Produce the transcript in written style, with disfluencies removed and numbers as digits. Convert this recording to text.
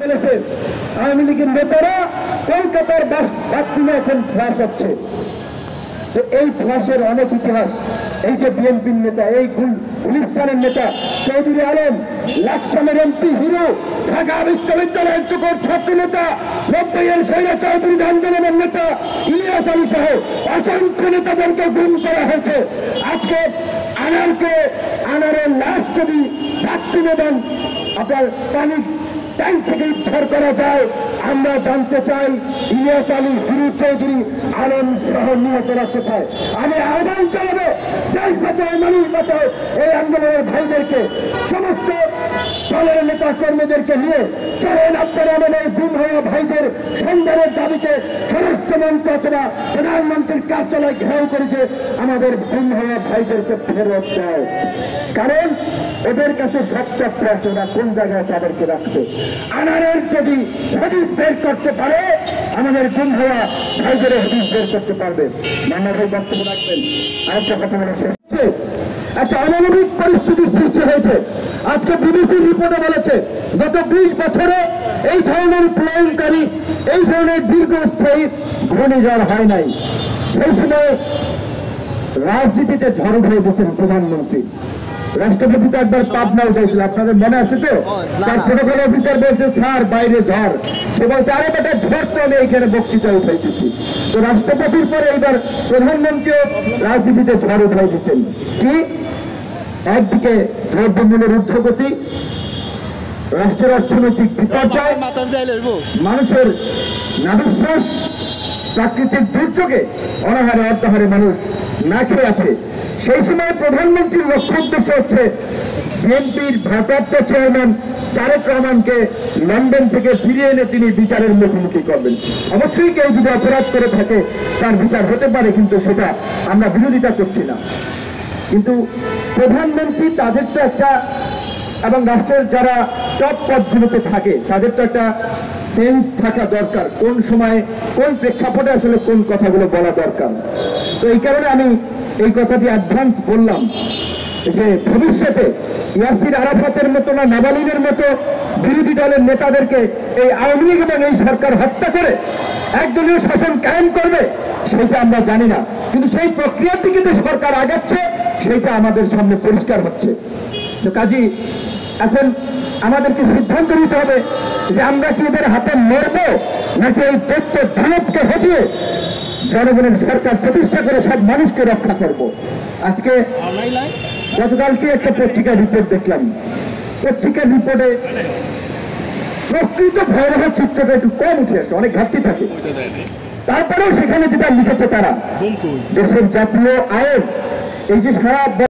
আওয়ামী লীগের নেতারা কলকাতার বাথরুমে এখন ফ্লাশ হচ্ছে। এই ফ্লাশের অনেক ইতিহাস। এই যে বিএনপির নেতা, এই গুলিস্তানের নেতা চৌধুরী আলম, লাকসামের এমপি হিরো, ঢাকা বিশ্ববিদ্যালয়ের চুকর ছাত্র নেতা, 90-এর সৈরা চৌধুরী আন্দোলনের নেতা ইলিয়াস আলী সহ অসংখ্য নেতাদেরকে গুম করা হয়েছে। আজকে আনারের লাশ যদি বাথরুমে দেন, আপনার পানি ট্যাঙ্ক থেকে উদ্ধার করা যায়। আমরা জানতে চাই ইলিয়াস আলী, হিরু চৌধুরী আলম সহ নিহতরা কোথায়। আমি আহ্বান জানাবো, দেশ বাঁচাও মানুষ বাঁচাও এই আন্দোলনের ভাইদেরকে, সমস্ত দলের নেতা কর্মীদেরকে নিয়ে চলেন আপনারা আমাদের গুম হওয়া ভাইদের সন্ধানের দাবিতে স্বরাষ্ট্র মন্ত্র অথবা প্রধানমন্ত্রীর কার্যালয় ঘেরাও করেছে আমাদের গুম হওয়া ভাইদেরকে ফেরত দেয়। কারণ ওদের কাছে সবটা আছে, ওরা কোন জায়গায় তাদেরকে রাখছে। আনারের যদি হদিস বের করতে পারে, আমাদের গুম হওয়া ভাইদের হদিস বের করতে পারবে। মান্না ভাই বক্তব্য রাখবেন। আরেকটা কথা বলে শেষ, একটা অমানবিক পরিস্থিতির সৃষ্টি হয়েছে। আজকে বিবিসির রিপোর্টে বলেছে গত 20 বছরে এই ধরনের প্রলয়নকারী, এই ধরনের দীর্ঘস্থায়ী ঘূর্ণিঝড় হয় নাই। সেই সময় রাজনীতিতে ঝড় হয়ে গেছেন প্রধানমন্ত্রী। রাষ্ট্রপতি তো একবার পাবনাও গেছিল, আপনাদের মনে আছে তো? তার প্রোটোকল অফিসার বলছে স্যার বাইরে ঝড়, সে বলছে আরে বেটা ঝড় তো আমি এইখানে বক্তৃতা উঠাইতেছি। তো রাষ্ট্রপতির পরে এইবার প্রধানমন্ত্রীও রাজনীতিতে ঝড় উঠাই দিচ্ছেন। কি একদিকে দ্রব্যমূল্যের ঊর্ধ্বগতি, রাষ্ট্রের অর্থনৈতিক বিপর্যয়, মানুষের নাবিশ্বাস, প্রাকৃতিক দুর্যোগে অনাহারে অর্ধাহারে মানুষ না খেয়ে আছে। সেই সময় প্রধানমন্ত্রীর লক্ষ্য উদ্দেশ্য হচ্ছে বিএনপির ভারপ্রাপ্ত চেয়ারম্যান তারেক রহমানকে লন্ডন থেকে ফিরিয়ে এনে তিনি বিচারের মুখোমুখি করবেন। অবশ্যই কেউ যদি অপরাধ করে থাকে তার বিচার হতে পারে, কিন্তু সেটা আমরা বিরোধিতা করছি না। কিন্তু প্রধানমন্ত্রী তাদের তো একটা, এবং রাষ্ট্রের যারা টপ পদগুলোতে থাকে তাদের তো একটা সেন্স থাকা দরকার, কোন সময় কোন প্রেক্ষাপটে আসলে কোন কথাগুলো বলা দরকার। তো এই কারণে আমি এই কথাটি অ্যাডভান্স বললাম যে ভবিষ্যতে ইয়াসির আরাফাতের মতো না নাবালিনের মতো বিরোধী দলের নেতাদেরকে এই আওয়ামী লীগ এবং এই সরকার হত্যা করে একদলীয় শাসন কায়েম করবে সেটা আমরা জানি না, কিন্তু সেই প্রক্রিয়ার দিকে যে সরকার আগাচ্ছে সেটা আমাদের সামনে পরিষ্কার হচ্ছে। তো কাজী এখন আমাদেরকে সিদ্ধান্ত নিতে হবে যে আমরা কি এদের হাতে মরব, নাকি এই দৈত্য দানবকে হটিয়ে জনগণের সরকার প্রতিষ্ঠা করে সব মানুষকে রক্ষা করব। আজকে গতকালকে একটা পত্রিকার রিপোর্ট দেখলাম, পত্রিকার রিপোর্টে প্রকৃত ভয়াবহ চিত্রটা একটু কম উঠে আসে, অনেক ঘাটতি থাকে। তারপরেও সেখানে যেটা লিখেছে তারা দেশের জাতীয় আয়ের এই যে সারা